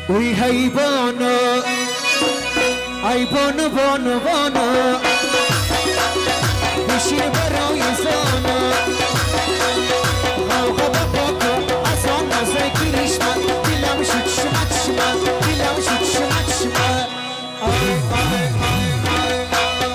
وی هی بانو ای بانو بانو بانو بشین برای زانو غوغا بپاکو از آن نزای گریشمن دیلم شد شمت شمن دیلم شد شمت شمن آی آی آی آی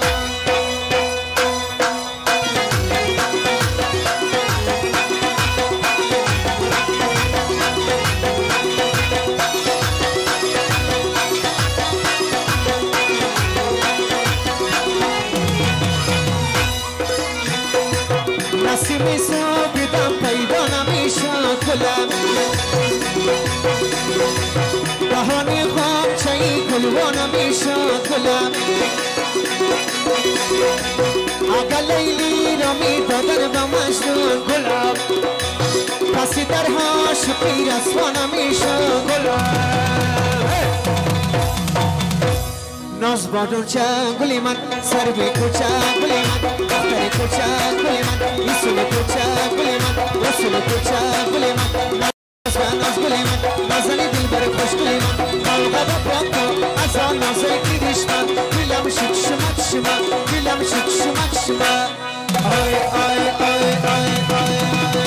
نسیم صبحدم پیدا نمیشه گلم بهانه خوابچه‌ای گلوا نمیشه گلم اگر لیلی را میدادن به مجنون گلم کسی در عاشقی رسوا نمیشه گلم ناز بادون چه گلی من سر به کوچه گلی من دختر کوچه گلی من رسول کوچه گلی من رسول کوچه گلی من ناز گلی من نازنی دل بر خوش گلی من قلقه بپاکو از آن نازای گریش من دلم شد شمت شما دلم شد شمت شما آی آی آی آی آی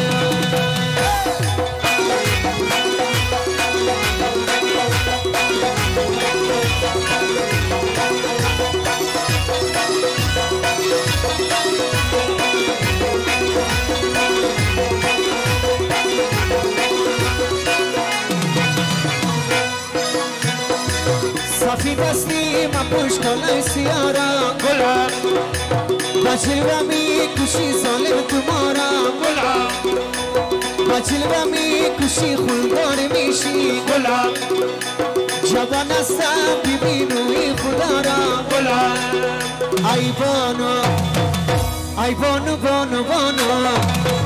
صافی دستی من پوش کنم سیارم گلم بچلوه می کشی ظالم تمارا گلم بچلوه می کشی خلدار میشی گلم جوان هستم ببینوی خدا را گلم ای بانو ای بانو بانو بانو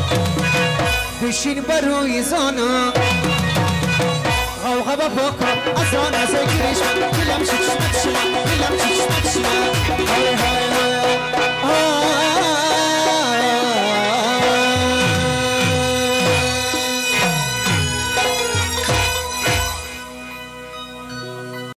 بشین بروی زانو غوغا بپاکو از آن ازای گریش من دلم شد شمت شما دلم شد شمت شما های های